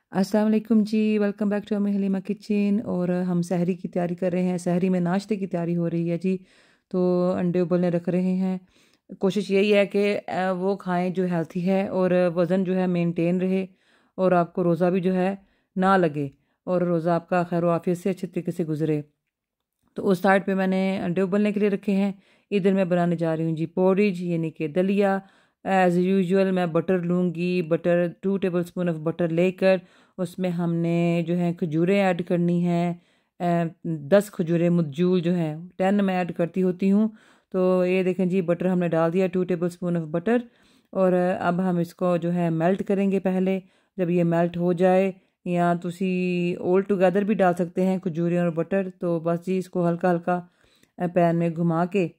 अस्सलाम वालेकुम जी, welcome back to अम्मी हलीमा किचन। और हम सहरी की तैयारी कर रहे हैं। सहरी में नाश्ते की तैयारी हो रही है जी। तो अंडे उबलने रख रहे हैं। कोशिश यही है कि वो खाएं जो हेल्थी है और वज़न जो है मेंटेन रहे और आपको रोज़ा भी जो है ना लगे और रोज़ा आपका खैर आफियत से अच्छे तरीके से गुजरे। तो उस साइड पे मैंने अंडे उबलने के लिए रखे हैं। इधर मैं बनाने जा रही हूँ जी पोरिज यानी कि दलिया। एज़ यूजुअल मैं बटर लूँगी। Butter 2 tablespoon of butter लेकर उसमें हमने जो है खजूरें ऐड करनी है। 10 खजूरें मुज्जूल जो हैं 10 मैं ऐड करती होती हूँ। तो ये देखें जी बटर हमने डाल दिया 2 टेबल स्पून ऑफ बटर। और अब हम इसको जो है मेल्ट करेंगे पहले। जब ये मेल्ट हो जाए या तुसी ऑल टुगेदर भी डाल सकते हैं खजूरें और बटर। तो बस जी इसको हल्का हल्का पैन में घुमा के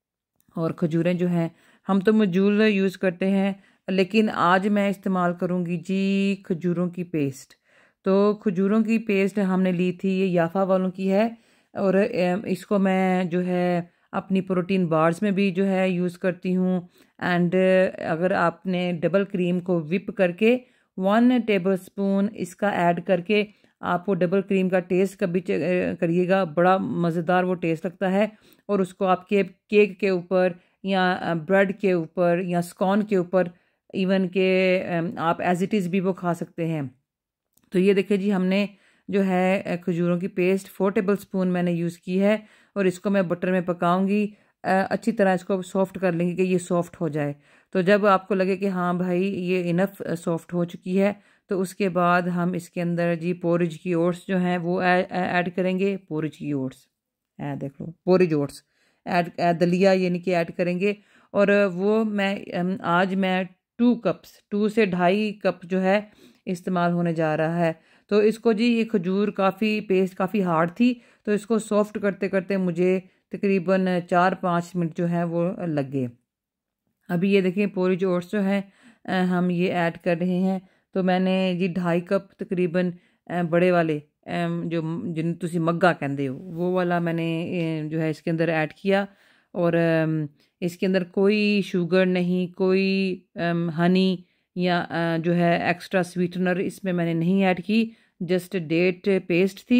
और खजूरें जो हैं हम तो मजूल यूज़ करते हैं, लेकिन आज मैं इस्तेमाल करूँगी जी खजूरों की पेस्ट। तो खजूरों की पेस्ट हमने ली थी, ये याफा वालों की है। और इसको मैं जो है अपनी प्रोटीन बार्स में भी जो है यूज़ करती हूँ। एंड अगर आपने डबल क्रीम को विप करके 1 टेबल स्पून इसका ऐड करके आप वो डबल क्रीम का टेस्ट कभी करिएगा, बड़ा मज़ेदार वो टेस्ट लगता है। और उसको आपके केक के ऊपर या ब्रेड के ऊपर या स्कॉन के ऊपर इवन के आप एज इट इज़ भी वो खा सकते हैं। तो ये देखिए जी हमने जो है खजूरों की पेस्ट 4 टेबल स्पून मैंने यूज़ की है। और इसको मैं बटर में पकाऊंगी। अच्छी तरह इसको सॉफ्ट कर लेंगे कि ये सॉफ्ट हो जाए। तो जब आपको लगे कि हाँ भाई ये इनफ सॉफ्ट हो चुकी है, तो उसके बाद हम इसके अंदर जी पोरिज की ओट्स जो हैं वो ऐड करेंगे। पोरिज की ओट्स देख लो, पोरिज ओट्स ऐड दलिया यानी कि ऐड करेंगे। और वो आज मैं 2 कप्स 2 से 2.5 कप जो है इस्तेमाल होने जा रहा है। तो इसको जी ये खजूर काफ़ी पेस्ट काफ़ी हार्ड थी, तो इसको सॉफ्ट करते करते मुझे तकरीबन 4-5 मिनट जो है वो लग गए। अभी ये देखिए पोरिज ओट्स जो हैं हम ये ऐड कर रहे हैं। तो मैंने जी 2.5 कप तकरीबन बड़े वाले जो जिन तुसी मग्गा कहते हो वो वाला मैंने जो है इसके अंदर ऐड किया। और इसके अंदर कोई शुगर नहीं, कोई हनी या जो है एक्स्ट्रा स्वीटनर इसमें मैंने नहीं ऐड की। जस्ट डेट पेस्ट थी,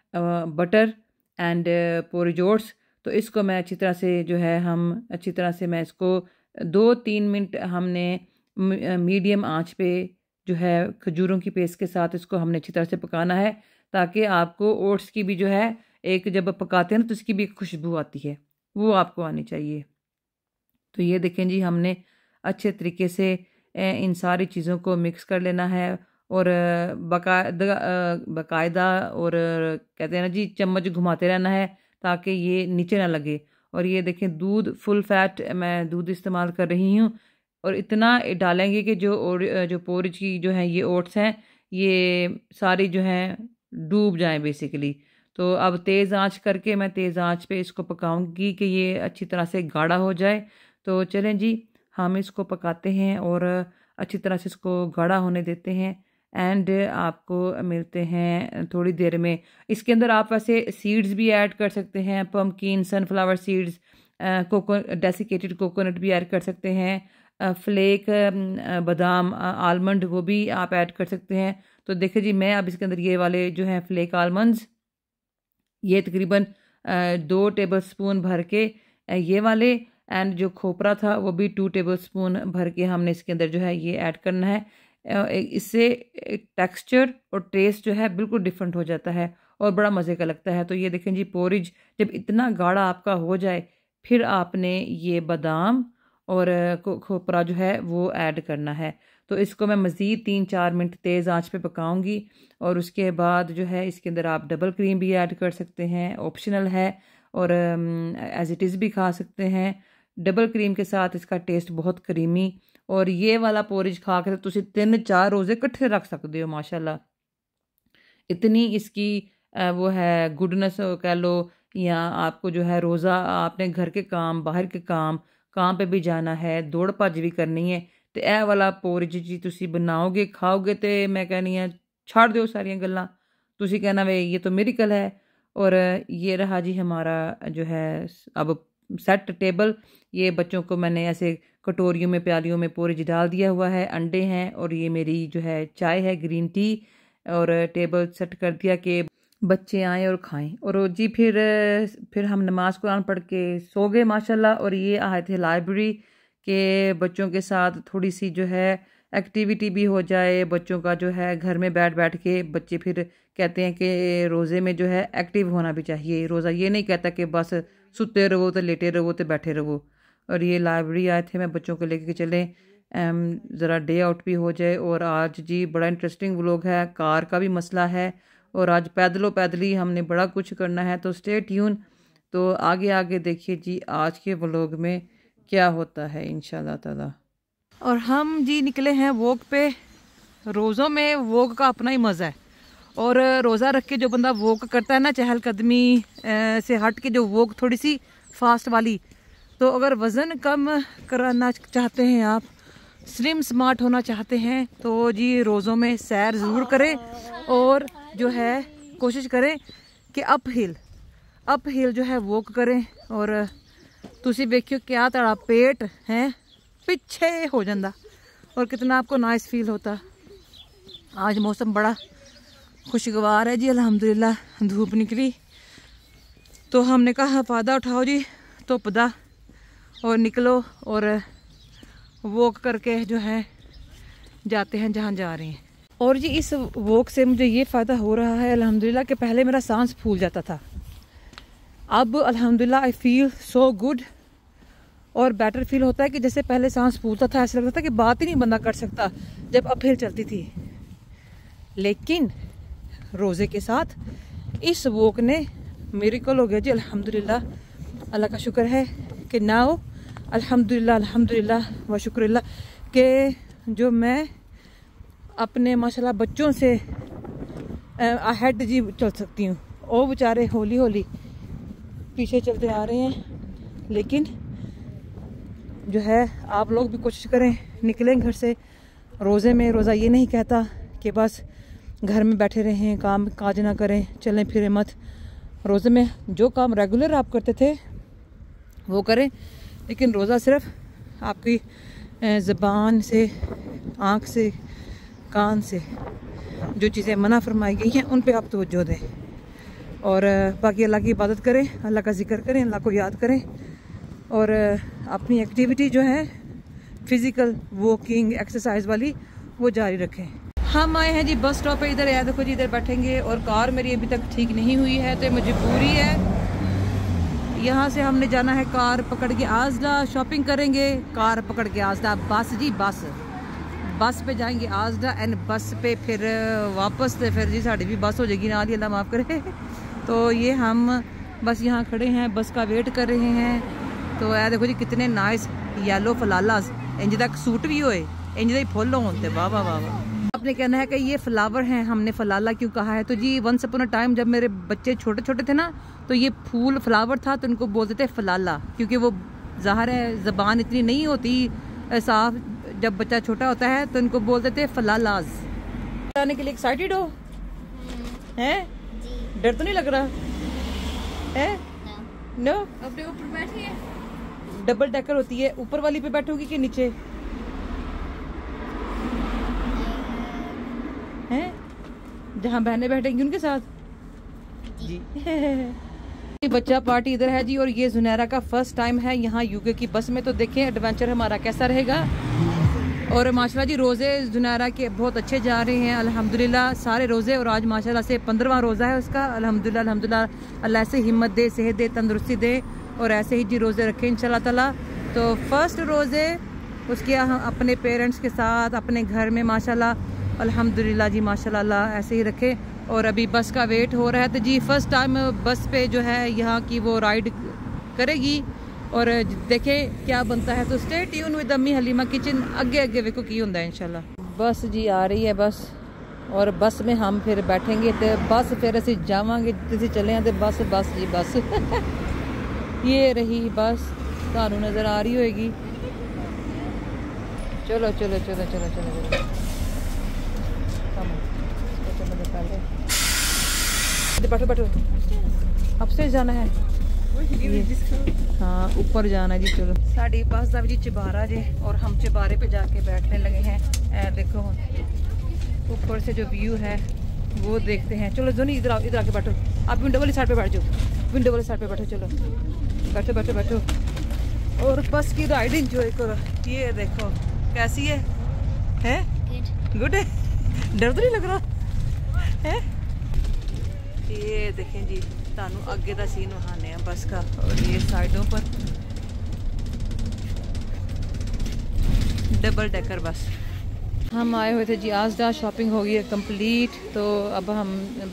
बटर एंड पोरिज ओट्स। तो इसको मैं अच्छी तरह से जो है हम अच्छी तरह से मैं इसको 2-3 मिनट हमने मीडियम आंच पे जो है खजूरों की पेस्ट के साथ इसको हमने अच्छी तरह से पकाना है, ताकि आपको ओट्स की भी जो है एक जब पकाते हैं ना तो इसकी भी एक खुशबू आती है, वो आपको आनी चाहिए। तो ये देखें जी हमने अच्छे तरीके से इन सारी चीज़ों को मिक्स कर लेना है। और बाकायदा और कहते हैं ना जी चम्मच घुमाते रहना है ताकि ये नीचे ना लगे। और ये देखें दूध फुल फैट मैं दूध इस्तेमाल कर रही हूँ। और इतना डालेंगे कि जो पोरिज की जो है ये ओट्स हैं ये सारी जो हैं डूब जाएं बेसिकली। तो अब तेज़ आंच करके मैं तेज़ आंच पे इसको पकाऊंगी कि ये अच्छी तरह से गाढ़ा हो जाए। तो चलें जी हम इसको पकाते हैं और अच्छी तरह से इसको गाढ़ा होने देते हैं। एंड आपको मिलते हैं थोड़ी देर में। इसके अंदर आप वैसे सीड्स भी ऐड कर सकते हैं, pumpkin, sunflower seeds, desiccated coconut भी ऐड कर सकते हैं, फ्लेक बादाम, आलमंड वो भी आप ऐड कर सकते हैं। तो देखिए जी मैं अब इसके अंदर ये वाले जो हैं फ्लेक आलमंड्स ये तकरीबन 2 टेबल स्पून भर के ये वाले। एंड जो खोपरा था वो भी 2 टेबल स्पून भर के हमने इसके अंदर जो है ये ऐड करना है। इससे टेक्सचर और टेस्ट जो है बिल्कुल डिफरेंट हो जाता है और बड़ा मज़े का लगता है। तो ये देखें जी पोरिज जब इतना गाढ़ा आपका हो जाए फिर आपने ये बादाम और खोपरा जो है वो ऐड करना है। तो इसको मैं मज़ीद 3-4 मिनट तेज़ आंच पे पकाऊंगी। और उसके बाद जो है इसके अंदर आप डबल क्रीम भी ऐड कर सकते हैं, ऑप्शनल है। और एज इट इज़ भी खा सकते हैं। डबल क्रीम के साथ इसका टेस्ट बहुत क्रीमी। और ये वाला पोरिज खा के तो तुसी 3-4 रोज़े इकट्ठे रख सकते हो माशाल्लाह। इतनी इसकी वो है गुडनेस कह लो। या आपको जो है रोज़ा आपने घर के काम बाहर के काम पे भी जाना है, दौड़ भज भी करनी है, तो ਇਹ वाला पोरिज जी तुसी बनाओगे खाओगे तो मैं कहनी है छाड़ दो सारियां गल्लां। तुसी कहना वे ये तो मिरेकल है। और ये रहा जी हमारा जो है अब सेट टेबल। ये बच्चों को मैंने ऐसे कटोरियों में प्यालियों में पोरिज डाल दिया हुआ है, अंडे हैं और ये मेरी जो है चाय है ग्रीन टी। और टेबल सेट कर दिया कि बच्चे आएँ और खाएं। और जी फिर हम नमाज कुरान पढ़ के सो गए माशाल्लाह। और ये आए थे लाइब्रेरी के बच्चों के साथ थोड़ी सी जो है एक्टिविटी भी हो जाए, बच्चों का जो है घर में बैठ बैठ के बच्चे फिर कहते हैं कि रोज़े में जो है एक्टिव होना भी चाहिए। रोज़ा ये नहीं कहता कि बस सुते रहो तो लेटे रहो तो बैठे रहो। और ये लाइब्रेरी आए थे मैं बच्चों को लेके चलें, ज़रा डे आउट भी हो जाए। और आज जी बड़ा इंटरेस्टिंग व्लॉग है, कार का भी मसला है और आज पैदली हमने बड़ा कुछ करना है। तो स्टे ट्यून, तो आगे आगे देखिए जी आज के व्लॉग में क्या होता है इंशाल्लाह ताला। और हम जी निकले हैं वॉक पे। रोज़ों में वॉक का अपना ही मज़ा है। और रोज़ा रख के जो बंदा वॉक करता है ना, चहलकदमी से हट के जो वॉक थोड़ी सी फास्ट वाली, तो अगर वज़न कम कराना चाहते हैं आप, स्लिम स्मार्ट होना चाहते हैं, तो जी रोज़ों में सैर ज़रूर करें। और जो है कोशिश करें कि अप हिल जो है वॉक करें। और तुसी देखियो क्या तड़ा पेट है पिछे हो जाता और कितना आपको नाइस फील होता। आज मौसम बड़ा खुशगवार है जी, अल्हम्दुलिल्लाह। धूप निकली तो हमने कहा फ़ायदा उठाओ जी धुप दा और निकलो और वॉक करके जो है जाते हैं जहाँ जा रहे हैं। और जी इस वॉक से मुझे ये फ़ायदा हो रहा है अल्हम्दुलिल्लाह कि पहले मेरा सांस फूल जाता था, अब अल्हम्दुलिल्लाह आई फील सो गुड। और बेटर फील होता है कि जैसे पहले सांस फूलता था, ऐसा लगता था कि बात ही नहीं बंदा कर सकता जब अपहिल चलती थी। लेकिन रोज़े के साथ इस वॉक ने मिरेकल हो गया जी अल्हम्दुलिल्लाह। अल्लाह का शुक्र है कि नाउ अल्हम्दुलिल्लाह व शुक्रिल्लाह कि जो मैं अपने माशाल्लाह बच्चों से अहेड जी चल सकती हूँ। वो बेचारे हौली हौली पीछे चलते आ रहे हैं। लेकिन जो है आप लोग भी कोशिश करें, निकलें घर से रोज़े में। रोज़ा ये नहीं कहता कि बस घर में बैठे रहें, काम काज ना करें, चलें फिरें मत। रोज़े में जो काम रेगुलर आप करते थे वो करें, लेकिन रोज़ा सिर्फ आपकी ज़बान से, आँख से, कान से जो चीज़ें मना फरमाई गई हैं उन पे आप तवज्जो दें। और बाकी अल्लाह की इबादत करें, अल्लाह का जिक्र करें, अल्लाह को याद करें। और अपनी एक्टिविटी जो है फिज़िकल वॉकिंग एक्सरसाइज वाली वो जारी रखें। हम आए हैं जी बस स्टॉप पे, इधर है देखो जी, इधर बैठेंगे। और कार मेरी अभी तक ठीक नहीं हुई है तो मजबूरी है, यहाँ से हमने जाना है कार पकड़ के आजला। शॉपिंग करेंगे, कार पकड़ के आजला, बस जी बस पे जाएंगे आजला एंड बस पे फिर वापस तो फिर जी साड़ी भी बस हो जाएगी ना, अल्लाह माफ़ करे। तो ये हम बस यहाँ खड़े हैं, बस का वेट कर रहे हैं। तो यार देखो जी कितने नाइस येलो फलालास, इंज तक सूट भी होए, इंज ही फुल होते, वाह वाह वाह वाह। आपने कहना है कि ये फ्लावर हैं, हमने फलाला क्यों कहा है? तो जी वंस अपॉन अ टाइम जब मेरे बच्चे छोटे छोटे थे ना, तो ये फूल फ्लावर था तो इनको बोलते थे फलाला, क्योंकि वो ज़ाहिर है ज़बान इतनी नहीं होती साफ, जब बच्चा छोटा होता है तो इनको बोलते थे फलालाज। जाने के लिए एक्साइटेड हो? हैं? डर तो नहीं लग रहा है? नो। अपने ऊपर बैठिए, डबल डेकर होती है, ऊपर वाली पे बैठोगी कि नीचे? हैं? जहाँ बहनें बैठेंगी उनके साथ जी। बच्चा पार्टी इधर है जी। और ये जुनैरा का फर्स्ट टाइम है यहाँ यूके की बस में, तो देखें एडवेंचर हमारा कैसा रहेगा। और माशाल्लाह जी रोज़े जुनैरा के बहुत अच्छे जा रहे हैं अल्हम्दुलिल्लाह, सारे रोज़े। और आज माशाल्लाह से 15वां रोज़ा है उसका। अल्हम्दुलिल्लाह अल्लाह ऐसे हिम्मत दे, सेहत दे, तंदुरुस्ती दे और ऐसे ही जी रोज़े रखें इंशाल्लाह ताला। तो फर्स्ट रोज़े उसके अपने पेरेंट्स के साथ अपने घर में माशाल्लाह अल्हम्दुलिल्लाह जी माशाल्लाह ऐसे ही रखे। और अभी बस का वेट हो रहा है, तो जी फर्स्ट टाइम बस पे जो है यहाँ की वो राइड करेगी और देखें क्या बनता है। तो स्टे ट्यून विद अम्मी हलीमा किचन, आगे आगे देखो की होता है इंशाल्लाह। बस जी आ रही है बस, और बस में हम फिर बैठेंगे तो बस फिर असी जावांगे जिथे चले तो बस जी बस। ये रही बस, थानू नज़र आ रही होगी। चलो चलो चलो चलो चलो चलो बैठो बैठो, अपस्टेयर्स जाना है। हाँ ऊपर जाना जी। चलो साड़ी पास दा जी चबारा जे, और हम चबारे पे जाके बैठने लगे हैं। देखो ऊपर से जो व्यू है वो देखते हैं। चलो जोनी इधर आओ, इधर आके बैठो, आप विंडो वाली साइड पे बैठ जाओ, विंडो वाली साइड पे बैठो, चलो बैठो बैठो बैठो और बस की राइड इंजॉय करो। ये देखो कैसी है गुड है, डर तो नहीं लग रहा है? ये देखें जी, तानू अगे का सीन वहाने हैं बस का, और ये साइडों पर डबल डेकर बस। हम आए हुए थे जी आजदा, शॉपिंग हो गई है कंप्लीट, तो अब हम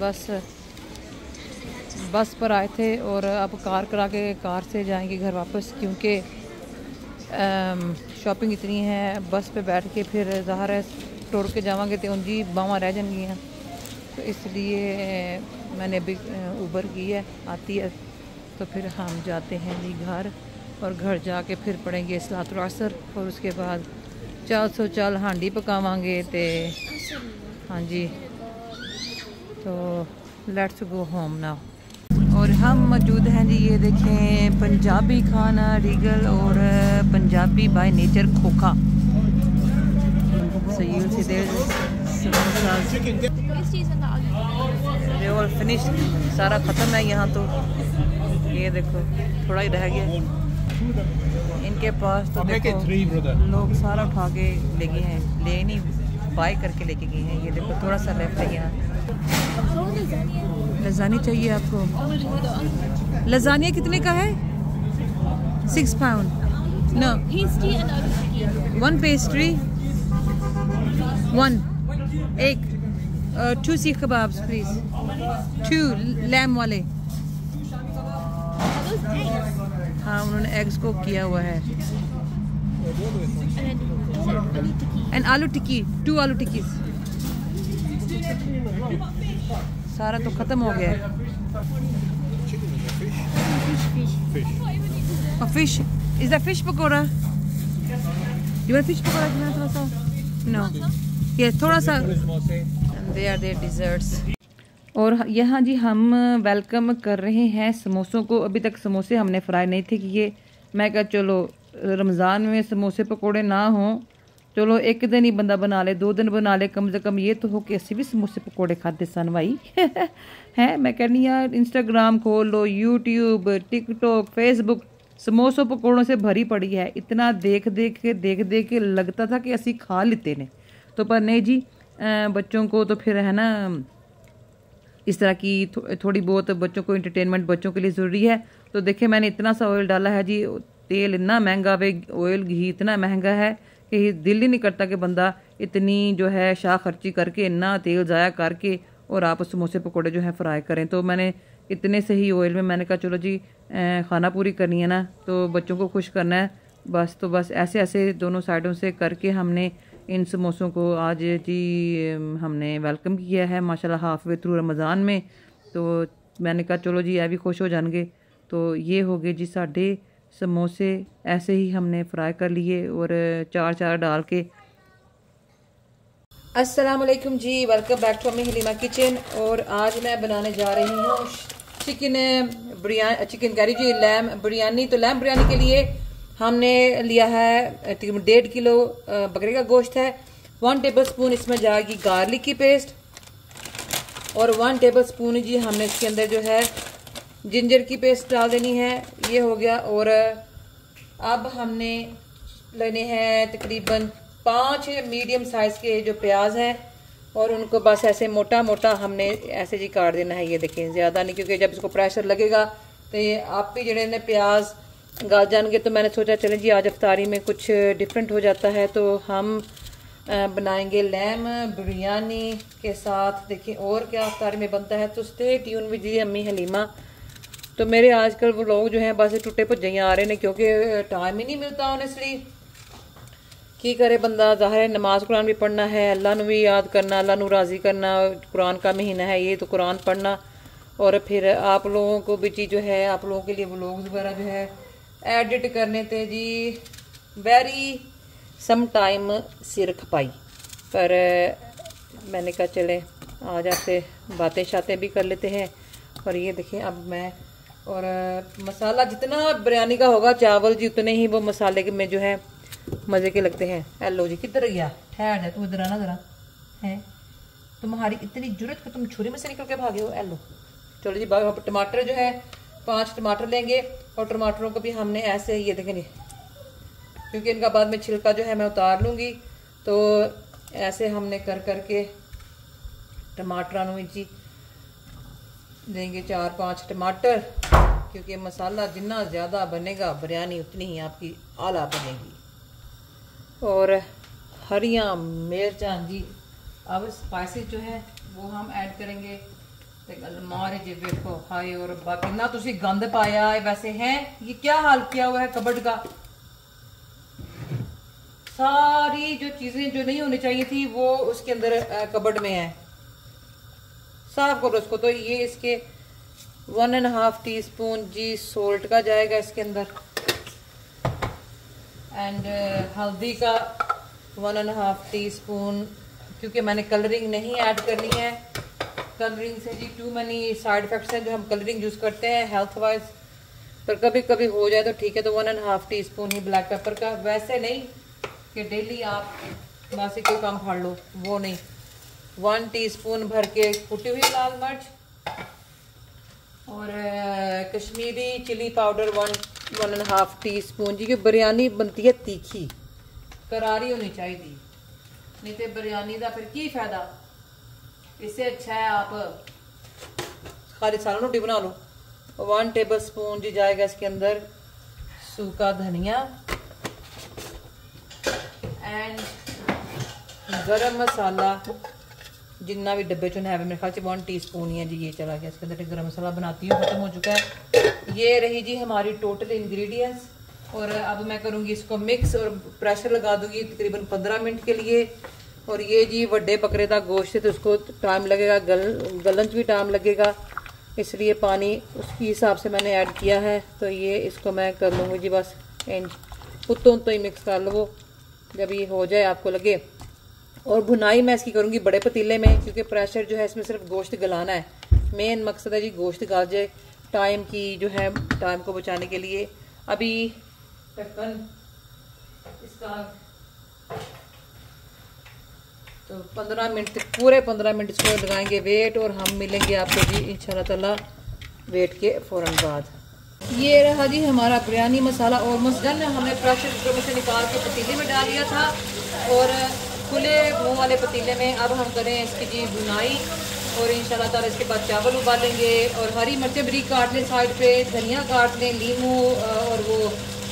बस पर आए थे और अब कार करा के कार से जाएंगे घर वापस, क्योंकि शॉपिंग इतनी है, बस पे बैठ के फिर ज़ाहिर है टोर के जावांगे तो उनकी बावां रह जाएंगी, तो इसलिए मैंने अभी ऊबर की है, आती है, तो फिर हम जाते हैं जी घर, और घर जाके फिर पढ़ेंगे सलातुल असर, और उसके बाद 400 हांडी पकावांगे ते हाँ जी, तो लेट्स गो होम नाउ। और हम मौजूद हैं जी, ये देखें पंजाबी खाना रीगल, और पंजाबी बाय नेचर खोखा, so you'll see there's finish, सारा ख़त्म है यहाँ तो। ये देखो थोड़ा ही रह गया इनके पास, तो देखो लोग सारा उठा के ले गए हैं, ले नहीं बाय करके लेके गए हैं। ये देखो थोड़ा सा लेफ्ट है यहाँ। लजानी चाहिए आपको? लजानिया कितने का है? 6 पाउंड। नो, 1 पेस्ट्री, 1 एक 2 सीख कबाब्स प्लीज, 2 लैम वाले। हाँ, उन्होंने एग्स को किया हुआ है। एंड आलू टिक्की, 2 आलू टिक्की। सारा तो खत्म हो गया है। Fish, is that fish pakora? You want fish pakora? कितना थोड़ा सा? नो, ये थोड़ा सा। They are their desserts. और यहाँ जी हम वेलकम कर रहे हैं समोसों को। अभी तक समोसे हमने फ्राई नहीं थे कि ये, मैं कहा चलो रमज़ान में समोसे पकोड़े ना हों, चलो एक दिन ही बंदा बना ले, 2 दिन बना ले, कम से कम ये तो हो कि असी भी समोसे पकोड़े खाते सन भाई। हैं, मैं कहनी यार इंस्टाग्राम खोल लो, यूट्यूब, टिकटॉक, फेसबुक समोसों पकोड़ों से भरी पड़ी है। इतना देख देख के लगता था कि असी खा लेते ने, तो पर नहीं जी, बच्चों को तो फिर है ना इस तरह की थोड़ी बहुत बच्चों को इंटरटेनमेंट बच्चों के लिए ज़रूरी है। तो देखिए मैंने इतना सा ऑयल डाला है जी, तेल इतना महंगा वे, ऑयल घी इतना महंगा है कि दिल ही नहीं करता कि बंदा इतनी जो है शाह खर्ची करके इतना तेल ज़ाया करके और आप समोसे पकोड़े जो है फ्राई करें। तो मैंने इतने से ही ऑयल में मैंने कहा चलो जी खाना पूरी करनी है ना, तो बच्चों को खुश करना है बस। तो बस ऐसे ऐसे दोनों साइडों से करके हमने इन समोसों को आज जी हमने वेलकम किया है माशाल्लाह हाफ वे थ्रू रमज़ान में। तो मैंने कहा चलो जी ये भी खुश हो जाएंगे। तो ये हो गए जी साढ़े समोसे, ऐसे ही हमने फ्राई कर लिए और चार डाल के। अस्सलाम वालेकुम जी, वेलकम बैक टू अम्मी हलीमा किचन। और आज मैं बनाने जा रही हूँ चिकन करी जी, लैम बिरयानी। तो लैम बिरयानी के लिए हमने लिया है 1.5 किलो बकरे का गोश्त है। 1 टेबल स्पून इसमें जाएगी गार्लिक की पेस्ट, और 1 टेबल स्पून जी हमने इसके अंदर जो है जिंजर की पेस्ट डाल देनी है। ये हो गया। और अब हमने लेने हैं तकरीबन 5 मीडियम साइज के जो प्याज हैं, और उनको बस ऐसे मोटा मोटा हमने ऐसे जी काट देना है। ये देखें ज़्यादा नहीं, क्योंकि जब इसको प्रेशर लगेगा तो ये आप भी जड़े ने प्याज गल जाएंगे। तो मैंने सोचा चलें जी आज अफ्तारी में कुछ डिफरेंट हो जाता है, तो हम बनाएंगे लैम बिरयानी के साथ। देखिए और क्या अफ्तारी में बनता है, तो स्टे ट्यून विद जी अम्मी हलीमा। तो मेरे आजकल वो लोग जो हैं बस टुटे भुजे आ रहे हैं, क्योंकि टाइम ही नहीं मिलता ऑनेस्टली। की करे बंदा, ज़ाहिर है नमाज कुरान भी पढ़ना है, अल्लाह नू भी याद करना, अल्लाह नू राज़ी करना, कुरान का महीना है ये, तो कुरान पढ़ना, और फिर आप लोगों को भी जी जो है आप लोगों के लिए व्लॉग्स वगैरह जो है एडिट करने थे जी वेरी सम टाइम सिर खपाई। पर मैंने कहा चले आज आपसे बातें शातें भी कर लेते हैं। और ये देखें अब मैं, और मसाला जितना बिरयानी का होगा चावल जी उतने ही वो मसाले में जो है मज़े के लगते हैं। हेलो जी, किधर गया? ठहर जा तू, इधर आना ज़रा है। तुम्हारी इतनी जरूरत कि तुम छुरी में से निकल के भागे हो। एलो चलो जी, टमाटर जो है 5 टमाटर लेंगे और टमाटरों को भी हमने ऐसे ये देखेंगे, क्योंकि इनका बाद में छिलका जो है मैं उतार लूँगी, तो ऐसे हमने कर करके टमाटरों में जी देंगे 4-5 टमाटर, क्योंकि मसाला जितना ज़्यादा बनेगा बिरयानी उतनी ही आपकी आला बनेगी। और हरियाँ मिर्चां जी, अब स्पाइसेस जो है वो हम ऐड करेंगे। मारे जी देखो, हाय और बाकी ना तुसी गंद पाया है वैसे हैं, ये क्या हाल किया हुआ है कबर्ड का। सारी जो चीजें जो नहीं होनी चाहिए थी वो उसके अंदर कबर्ड में है, साफ करो उसको। तो ये इसके 1.5 टीस्पून जी सोल्ट का जाएगा इसके अंदर, एंड हल्दी का 1.5 टीस्पून, क्योंकि मैंने कलरिंग नहीं ऐड करनी है। कलरिंग से जी टू मनी साइड इफेक्ट्स हैं जो हम कलरिंग यूज़ करते हैं हेल्थ वाइज, पर कभी कभी हो जाए तो ठीक है। तो 1.5 टीस्पून ही ब्लैक पेपर का, वैसे नहीं कि डेली आप बासी कोई काम फाड़ लो, वो नहीं। 1 टीस्पून भर के कुटी हुई लाल मिर्च और कश्मीरी चिली पाउडर 1.5 टीस्पून जी। कि बिरयानी बनती है तीखी, करारी होनी चाहिए, नहीं तो बिरयानी का फिर की फायदा। इससे अच्छा है आप खाली सालन रोटी बना लो। 1 टेबल स्पून जी जाएगा इसके अंदर सूखा धनिया, एंड गरम मसाला जितना भी डब्बे चुन है मेरे ख्याल से 1 टीस्पून ही है जी, ये चला गया इसके अंदर। गरम मसाला बनाती हूँ, खत्म हो चुका है। ये रही जी हमारी टोटल इंग्रेडिएंट्स, और अब मैं करूँगी इसको मिक्स और प्रेशर लगा दूंगी तकरीबन 15 मिनट के लिए। और ये जी बड़े बकरे का गोश्त है तो उसको टाइम लगेगा, गलन भी टाइम लगेगा, इसलिए पानी उसके हिसाब से मैंने ऐड किया है। तो ये इसको मैं कर लूँगी जी बस उत्तों तो ही मिक्स कर लो जब ये हो जाए आपको लगे। और भुनाई मैं इसकी करूँगी बड़े पतीले में, क्योंकि प्रेशर जो है इसमें सिर्फ गोश्त गलाना है, मेन मकसद है जी गोश्त गल जाए, टाइम की जो है टाइम को बचाने के लिए। अभी ढक्कन इसका तो 15 मिनट तक, पूरे 15 मिनट इसको लगाएंगे वेट, और हम मिलेंगे आपको जी इंशाल्लाह ताला वेट के फ़ौरन बाद। ये रहा जी हमारा बिरयानी मसाला ऑलमोस्ट डन है। हमने प्रेशर कुकर में से निकाल के पतीले में डाल दिया था, और खुले मुँह वाले पतीले में अब हम करें इसकी जी बुनाई, और इंशाल्लाह ताला इसके बाद चावल उबालेंगे। और हरी मिर्चें बारीक काट लें साइड पे, धनिया काट लें, नींबू और वो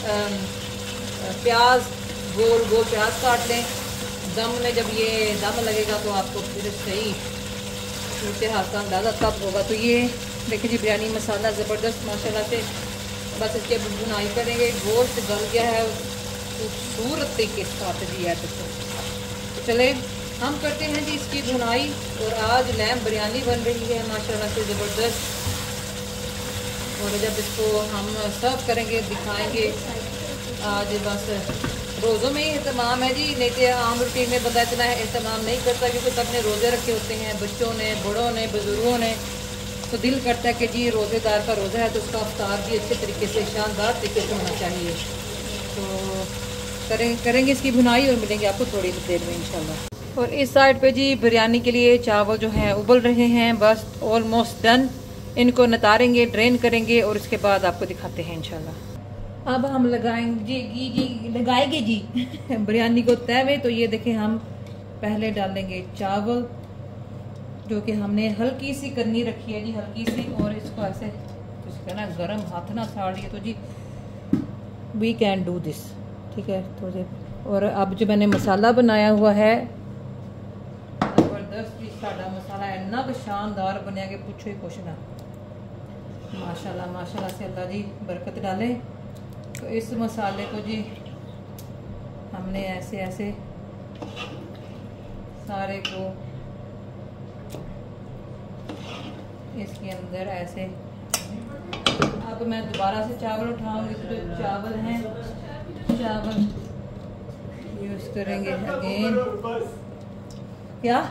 प्याज गोल गोल प्याज काट लें। दम में जब ये दम लगेगा तो आपको फिर सही इतिहास का अंदाज़ा तब होगा। तो ये देखिए जी बिरयानी मसाला ज़बरदस्त माशाल्लाह से, बस इसके बुनाई करेंगे। गोश्त गल गया है खूबसूरत तरीके से साथ जी है। तो चले हम करते हैं जी इसकी बुनाई। और आज लैम बिरयानी बन रही है माशाल्लाह से ज़बरदस्त, और जब इसको हम सर्व करेंगे दिखाएंगे। आज बस रोज़ों में ही एहतमाम है जी, नहीं तो आम रूटीन में बंदा इतना एहतमाम नहीं करता, क्योंकि सबने रोज़े रखे होते हैं, बच्चों ने, बड़ों ने, बुज़ुर्गों ने। तो दिल करता है कि जी रोज़ेदार का रोज़ा है तो उसका अफ्तार भी अच्छे तरीके से, शानदार तरीके से होना चाहिए। तो करेंगे इसकी बुनाई और मिलेंगे आपको थोड़ी देर में इंशाल्लाह। और इस साइड पे जी बिरयानी के लिए चावल जो हैं उबल रहे हैं, बस ऑलमोस्ट डन। इनको नतारेंगे, ड्रेन करेंगे, और इसके बाद आपको दिखाते हैं इंशाल्लाह। अब हम लगाएंगे जी बिरयानी को तवे। तो ये देखें हम पहले डालेंगे चावल, जो कि हमने हल्की सी करनी रखी है जी, हल्की सी, और इसको ऐसे इसका ना गरम हाथ ना साड़ दिए तो जी वी कैन डू दिस, ठीक है। तो और अब जो मैंने मसाला बनाया हुआ है जबरदस्त जी, साड़ा मसाला इन्ना कुछ शानदार बनया कि पूछो ही कुछ ना। माशाल्लाह माशाल्लाह से अल्लाह जी बरकत डाले। तो इस मसाले को जी हमने ऐसे ऐसे सारे को इसके अंदर ऐसे। अब मैं दोबारा से चावल उठाऊंगी, तो चावल हैं, चावल यूज करेंगे अगेन। क्या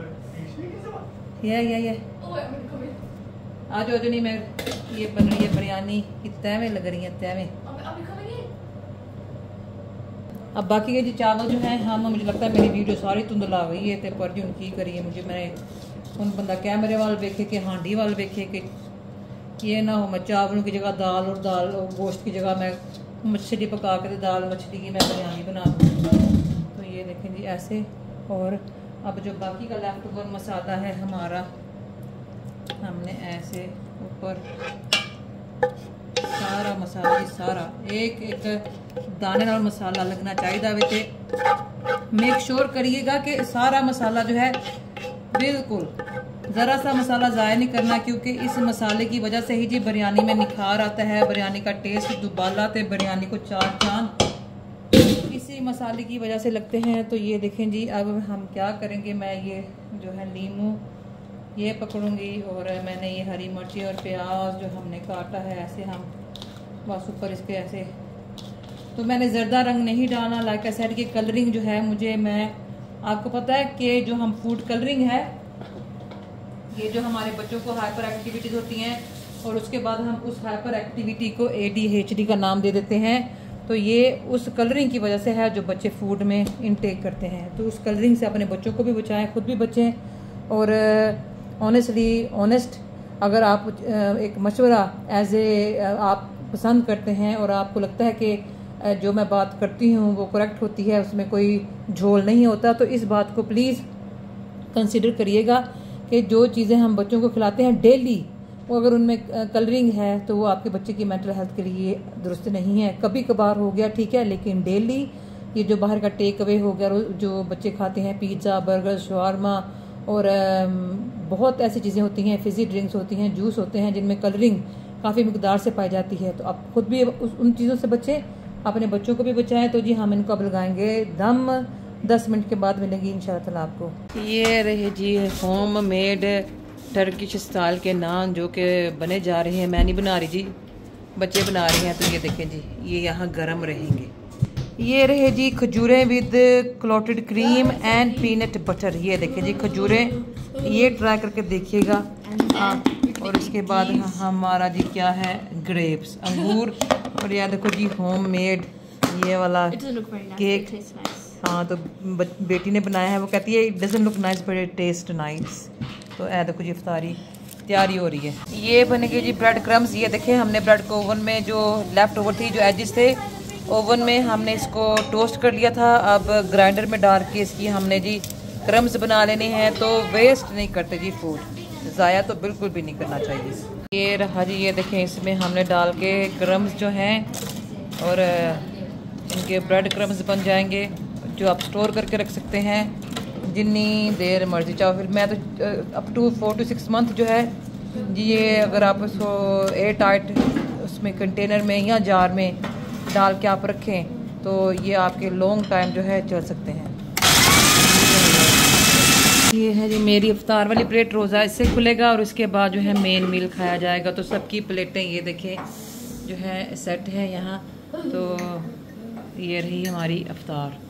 ये आज जो नहीं, मैं ये बन रही है बिरयानी की तय में लग रही है, तय में। अब बाकी के जी चावल जो है हम मुझे लगता है मेरी वीडियो सारी धुंधला गई है तो पर जो की करिए मुझे मैंने उन बंदा कैमरे वाल वेखे कि हांडी वाल वेखे कि ये ना हो मैं चावलों की जगह दाल और गोश्त की जगह मैं मछली पका के दाल मछली की मैं बिरयानी बना दूँ। तो ये देखें जी ऐसे। और अब जो बाकी का लेफ्ट ओवर मसाला है हमारा हमने ऐसे ऊपर सारा मसाला जी सारा एक एक दाने नाल मसाला लगना चाहिए वे। मेक श्योर करिएगा कि सारा मसाला जो है बिल्कुल ज़रा सा मसाला ज़ाया नहीं करना, क्योंकि इस मसाले की वजह से ही जी बिरयानी में निखार आता है, बिरयानी का टेस्ट दुबाला आते बिरयानी को चार चांद इसी मसाले की वजह से लगते हैं। तो ये देखें जी अब हम क्या करेंगे, मैं ये जो है नींबू ये पकड़ूंगी और मैंने ये हरी मिर्ची और प्याज जो हमने काटा है ऐसे हम बस ऊपर इसके ऐसे। तो मैंने ज़र्दा रंग नहीं डालना, लाइक आई सेड कि कलरिंग जो है मुझे मैं आपको पता है कि जो हम फूड कलरिंग है ये जो हमारे बच्चों को हाइपर एक्टिविटीज़ होती हैं और उसके बाद हम उस हाइपर एक्टिविटी को ADHD का नाम दे देते हैं। तो ये उस कलरिंग की वजह से है जो बच्चे फूड में इनटेक करते हैं। तो उस कलरिंग से अपने बच्चों को भी बचाएं, खुद भी बचें। और ऑनेस्ट अगर आप एक मशवरा एज ए आप पसंद करते हैं और आपको लगता है कि जो मैं बात करती हूँ वो करेक्ट होती है, उसमें कोई झोल नहीं होता, तो इस बात को प्लीज़ कंसिडर करिएगा कि जो चीज़ें हम बच्चों को खिलाते हैं डेली वो अगर उनमें कलरिंग है तो वो आपके बच्चे की मेंटल हेल्थ के लिए दुरुस्त नहीं है। कभी कभार हो गया ठीक है, लेकिन डेली ये जो बाहर का टेक अवे हो गया जो बच्चे खाते हैं पिज़्ज़ा बर्गर शवारमा और बहुत ऐसी चीज़ें होती हैं, फिज़ी ड्रिंक्स होती हैं, जूस होते हैं जिनमें कलरिंग काफ़ी मकदार से पाई जाती है। तो आप खुद भी उन चीज़ों से बचें, अपने बच्चों को भी बचाएं। तो जी हम इनको अब लगाएंगे दम, 10 मिनट के बाद मिलेंगी इंशाल्लाह आपको। ये रहे जी होम मेड टर्किश स्टाइल के नान जो कि बने जा रहे हैं। मैं नहीं बना रही जी, बच्चे बना रहे हैं। तो ये देखें जी ये यहाँ गर्म रहेंगे। ये रहे जी खजूरें with clotted cream and peanut butter. ये देखें जी खजूरें, ये ट्राई करके देखिएगा। और इसके बाद हमारा जी क्या है ग्रेप्स अंगूर। और यह देखो जी होम मेड ये वाला केक। हाँ तो बेटी ने बनाया है, वो कहती है it doesn't look nice but it taste nice. तो ऐ देखो जी इफ्तारी तैयारी हो रही है। ये बनेगी जी ब्रेड क्रम्स। ये देखें हमने ब्रेड को ओवन में जो लेफ्ट ओवर थी जो एजिस थे ओवन में हमने इसको टोस्ट कर लिया था। अब ग्राइंडर में डाल के इसकी हमने जी क्रम्स बना लेने हैं। तो वेस्ट नहीं करते जी फूड, ज़ाया तो बिल्कुल भी नहीं करना चाहिए। ये रहा जी, ये देखें इसमें हमने डाल के क्रम्स जो हैं और इनके ब्रेड क्रम्स बन जाएंगे जो आप स्टोर करके रख सकते हैं जितनी देर मर्जी चाहो। फिर मैं तो अप टू 4 to 6 मंथ जो है जी ये अगर आप उसको एयर टाइट उसमें कंटेनर में या जार में डाल के आप रखें तो ये आपके लॉन्ग टाइम जो है चल सकते हैं। ये है जी मेरी इफ्तार वाली प्लेट, रोज़ा इससे खुलेगा और उसके बाद जो है मेन मील खाया जाएगा। तो सबकी प्लेटें ये देखें जो है सेट है यहाँ। तो ये रही हमारी इफ्तार।